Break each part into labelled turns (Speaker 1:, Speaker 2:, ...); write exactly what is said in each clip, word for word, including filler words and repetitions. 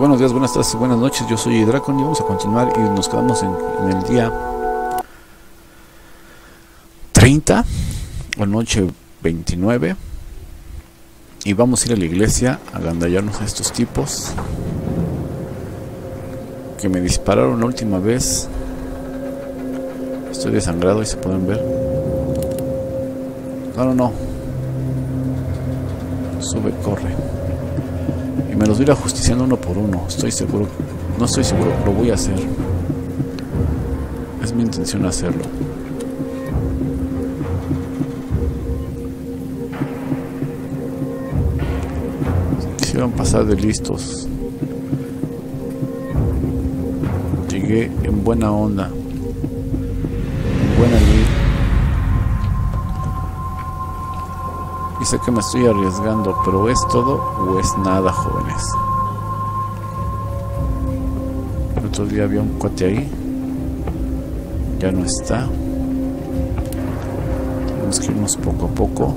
Speaker 1: Buenos días, buenas tardes, buenas noches. Yo soy Dracon y vamos a continuar y nos quedamos en, en el día treinta o noche veintinueve y vamos a ir a la iglesia a agandallarnos a estos tipos que me dispararon la última vez. Estoy desangrado y se pueden ver. No, no, no. Sube, corre. Y me los voy a ir ajusticiando uno por uno. Estoy seguro. No estoy seguro, lo voy a hacer. Es mi intención hacerlo. Quisieron pasar de listos. Llegué en buena onda. En buena lid. Y sé que me estoy arriesgando, pero ¿es todo o es nada, jóvenes? El otro día había un cuate ahí. Ya no está. Tenemos que irnos poco a poco.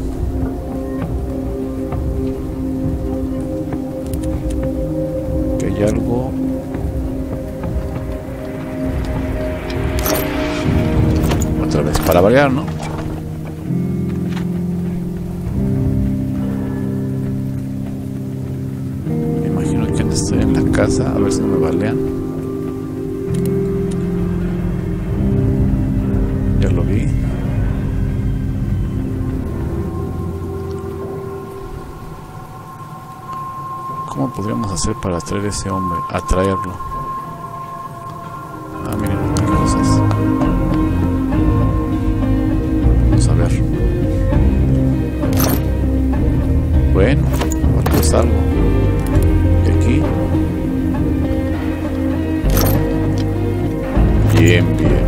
Speaker 1: Que hay algo. Otra vez, para variar, ¿no? Estoy en la casa, a ver si no me balean. Ya lo vi. ¿Cómo podríamos hacer para atraer a ese hombre? Atraerlo. Ah, miren, qué cosas. Vamos a ver. Bueno, ahora salgo. Bien, bien.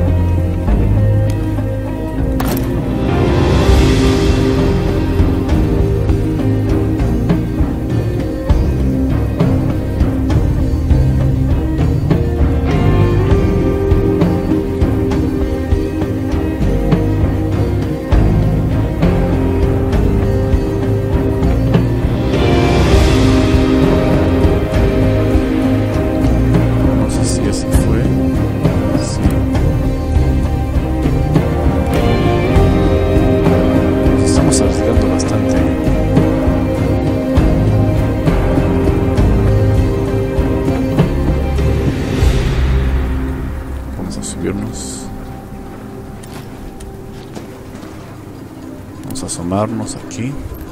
Speaker 1: Vamos a asomarnos aquí.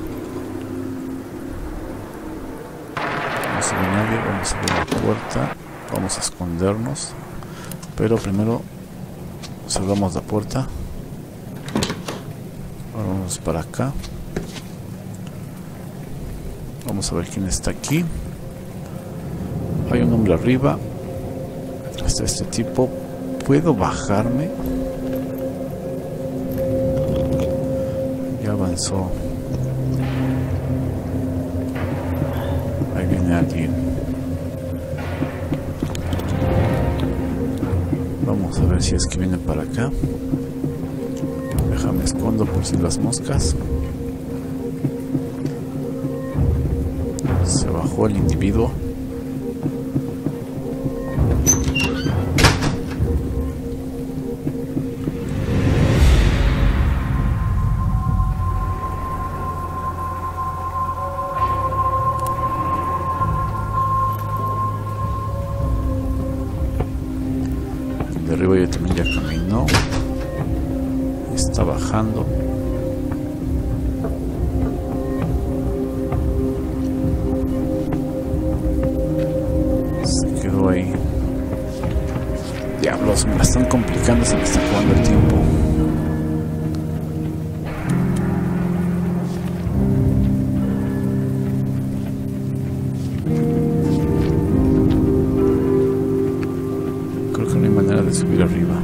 Speaker 1: No se ve nadie. Vamos a abrir la puerta. Vamos a escondernos. Pero primero cerramos la puerta. Ahora vamos para acá. Vamos a ver quién está aquí. Hay un hombre arriba. Está este tipo. ¿Puedo bajarme? Ya avanzó. Ahí viene alguien. Vamos a ver si es que viene para acá. Déjame escondo por si las moscas. Se bajó el individuo. De arriba ya también ya caminó. Está bajando. Se quedó ahí. Diablos, me la están complicando, se me está acabando el tiempo. Creo que no hay manera de subir arriba.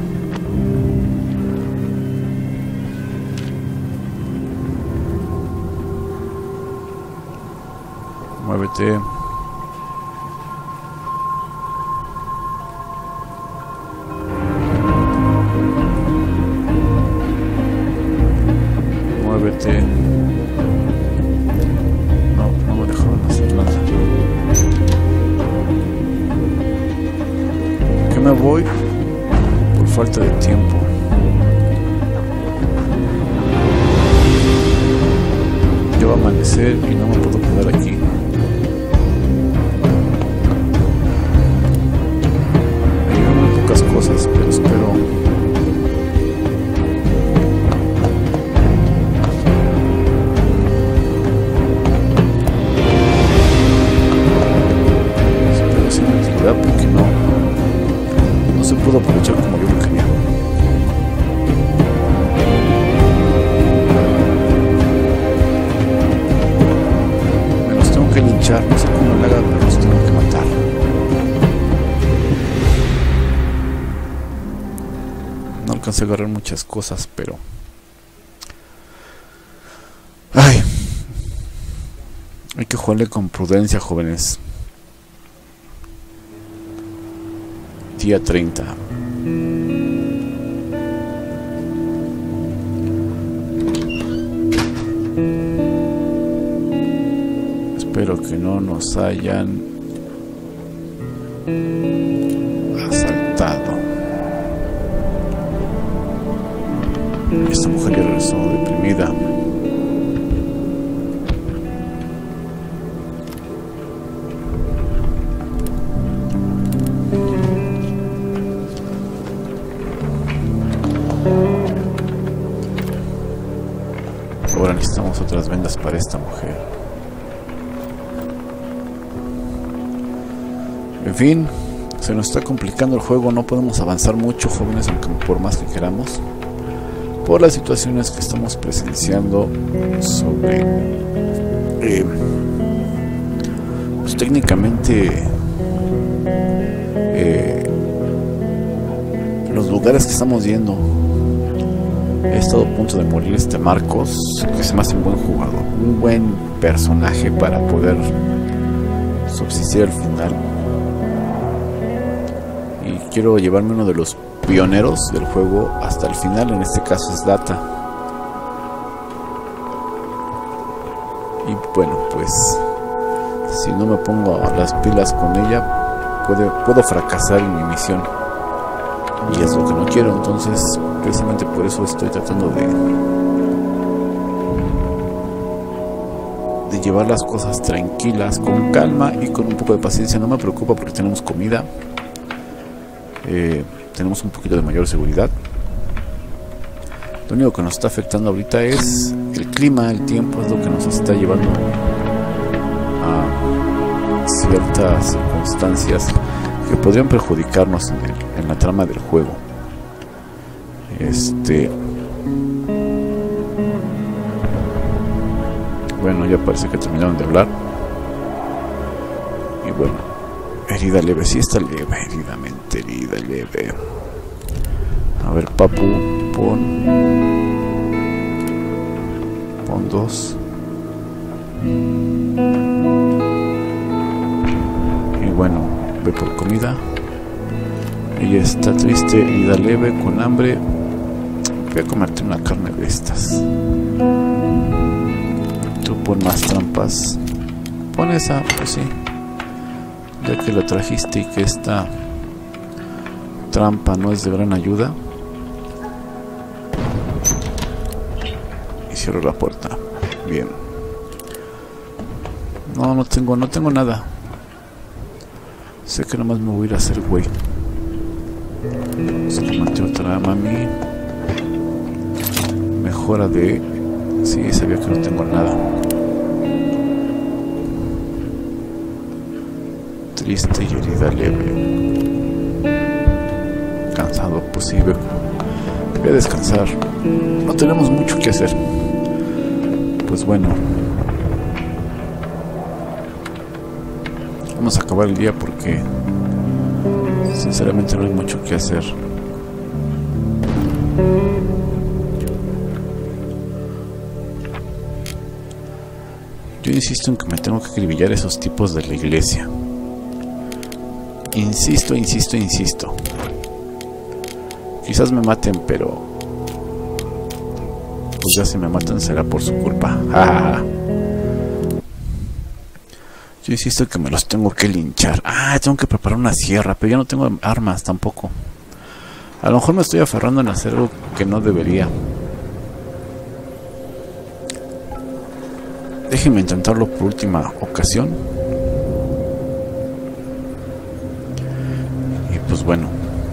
Speaker 1: Muévete. Muévete. No, no me dejaron hacer nada. falta de tiempo. Ya va a amanecer y no me puedo quedar aquí. Me llevan muy pocas cosas, pero espero. Espero sin utilidad porque no. No se pudo aprovechar como yo lo quería. Me los tengo que linchar, no sé cómo lo haga, pero los tengo que matar. No alcancé a agarrar muchas cosas, pero... Ay. Hay que jugarle con prudencia, jóvenes. Día treinta. Espero que no nos hayan asaltado. Esta mujer ya regresó deprimida. Ahora necesitamos otras vendas para esta mujer. En fin, se nos está complicando el juego. No podemos avanzar mucho, jóvenes, aunque por más que queramos, por las situaciones que estamos presenciando sobre eh, pues técnicamente eh, los lugares que estamos yendo. He estado a punto de morir este Marcos, que se me hace un buen jugador, un buen personaje para poder subsistir al final. Y quiero llevarme uno de los pioneros del juego hasta el final, en este caso es Data. Y bueno, pues si no me pongo las pilas con ella, puede, puedo fracasar en mi misión. Y es lo que no quiero, entonces precisamente por eso estoy tratando de de llevar las cosas tranquilas, con calma y con un poco de paciencia. No me preocupa porque tenemos comida, eh, tenemos un poquito de mayor seguridad. Lo único que nos está afectando ahorita es el clima, el tiempo, es lo que nos está llevando a ciertas circunstancias que podrían perjudicarnos en, el, en la trama del juego. Este bueno, ya parece que terminaron de hablar. Y bueno, herida leve, sí está leve, heridamente herida leve. A ver, papu, pon pon dos. Y bueno, ve por comida. Ella está triste, herida leve, con hambre. Voy a comerte una carne de estas. Tú pon más trampas. Pon esa, pues sí. Ya que la trajiste y que esta trampa no es de gran ayuda. Y cierro la puerta. Bien. No, no tengo, no tengo nada. Sé que nomás me voy a ir a hacer güey. Se le maté otra mami. Mejora de... Sí, sabía que no tengo nada. Triste y herida leve. Cansado, pues sí, voy a descansar. No tenemos mucho que hacer. Pues bueno, vamos a acabar el día porque sinceramente no hay mucho que hacer. Yo insisto en que me tengo que acribillar a esos tipos de la iglesia. Insisto, insisto, insisto. Quizás me maten, pero pues ya si me matan será por su culpa. Yo insisto que me los tengo que linchar. Ah, tengo que preparar una sierra, pero ya no tengo armas tampoco. A lo mejor me estoy aferrando en hacer algo que no debería. Déjenme intentarlo por última ocasión. Y pues bueno,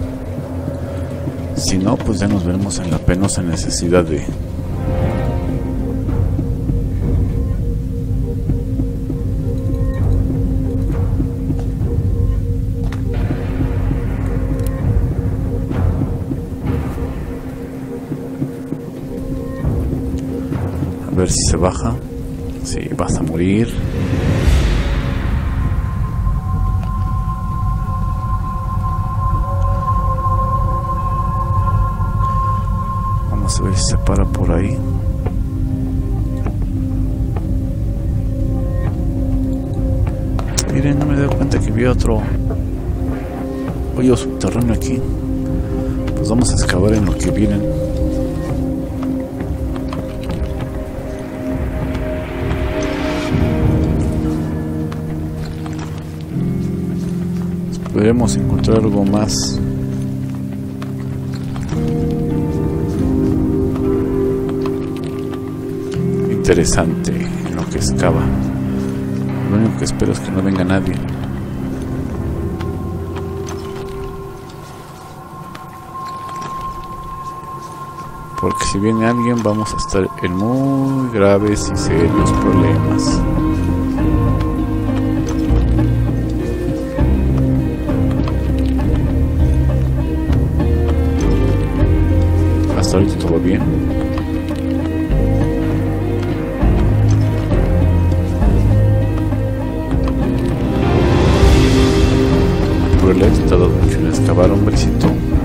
Speaker 1: si no, pues ya nos veremos en la penosa necesidad de a ver si se baja. Si sí, vas a morir. Vamos a ver si se para por ahí. Miren, no me doy cuenta que vi otro hoyo subterráneo aquí. Pues vamos a excavar en lo que vienen. Podremos encontrar algo más. Interesante en lo que excava. Lo único que espero es que no venga nadie. Porque si viene alguien vamos a estar en muy graves y serios problemas. Hasta ahorita todo bien. Pero le he tratado mucho en excavar, hombrecito.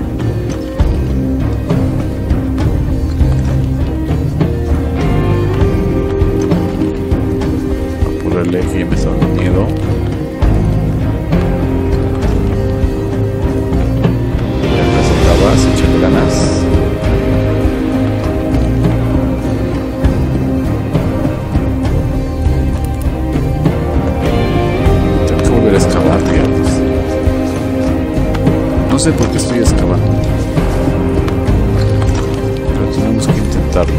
Speaker 1: Apúrale, que ya me está dando miedo. Ya casi acabas, échale ganas. Excavar, digamos. No sé por qué estoy excavando, pero tenemos que intentarlo.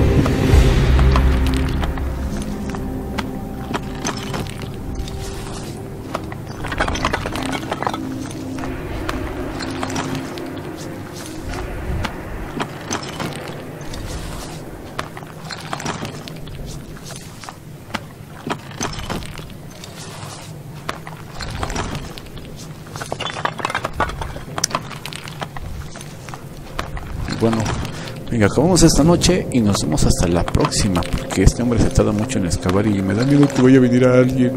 Speaker 1: Bueno, venga, acabamos esta noche y nos vemos hasta la próxima, porque este hombre se tarda mucho en excavar y me da miedo que vaya a venir a alguien.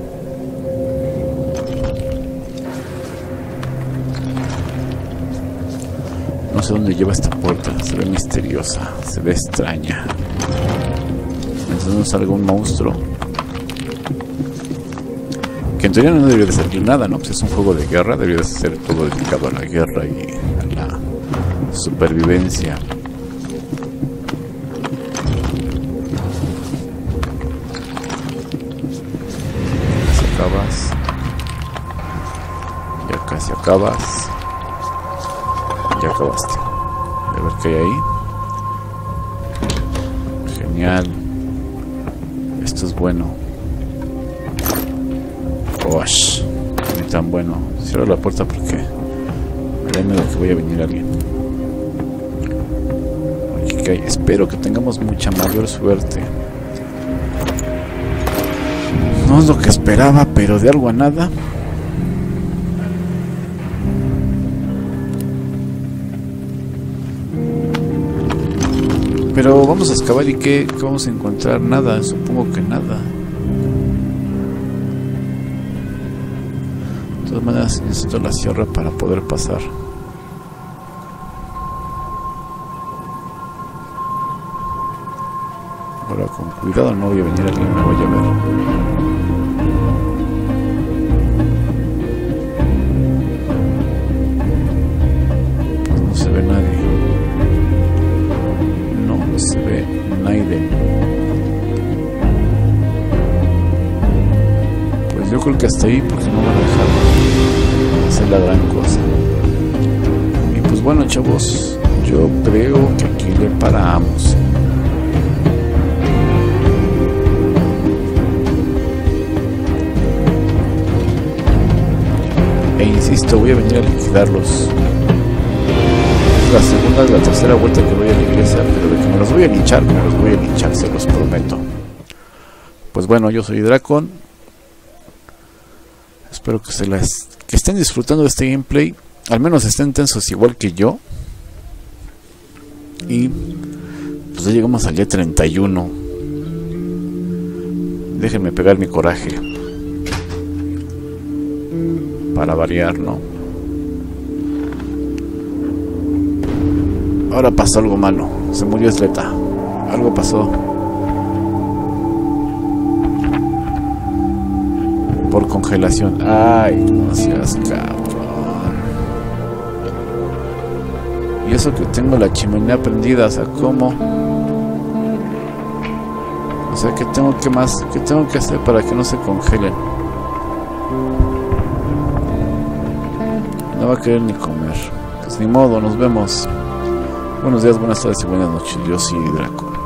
Speaker 1: No sé dónde lleva esta puerta, se ve misteriosa, se ve extraña. Entonces nos salga un monstruo. Que en teoría no debería de salir nada, ¿no? Pues es un juego de guerra, debería de ser todo dedicado a la guerra y a la supervivencia. Casi acabas. Ya casi acabas. Ya acabaste. A ver qué hay ahí. Genial. Esto es bueno. Osh, ni tan bueno. Cierro la puerta porque me da miedo que vaya a venir alguien. Okay, espero que tengamos mucha mayor suerte. No es lo que esperaba, pero de algo a nada. Pero vamos a excavar y ¿qué, qué vamos a encontrar? Nada, supongo que nada. De todas maneras necesito la sierra para poder pasar. Ahora con cuidado, no voy a venir alguien me vaya a ver. Pues no se ve nadie. No se ve nadie. Pues yo creo que hasta ahí, porque no van a dejar hacer la gran cosa. Y pues bueno. bueno, chavos, yo creo que aquí le paramos. E insisto, voy a venir a liquidarlos. Es la segunda, la tercera vuelta que voy a la iglesia, pero de que me los voy a linchar, me los voy a linchar, se los prometo. Pues bueno, yo soy Dracon. Espero que se las que estén disfrutando de este gameplay, al menos estén tensos igual que yo. Y pues ya llegamos al día treinta y uno. Déjenme pegar mi coraje para variar, ¿no? Ahora pasó algo malo. Se murió Sleta. Algo pasó. Por congelación. Ay, no seas cabrón. Y eso que tengo la chimenea prendida, o sea, ¿cómo? O sea, ¿qué tengo que más? ¿Qué tengo que hacer para que no se congelen? No va a querer ni comer. Pues ni modo, nos vemos. Buenos días, buenas tardes y buenas noches. Yo soy Dracon.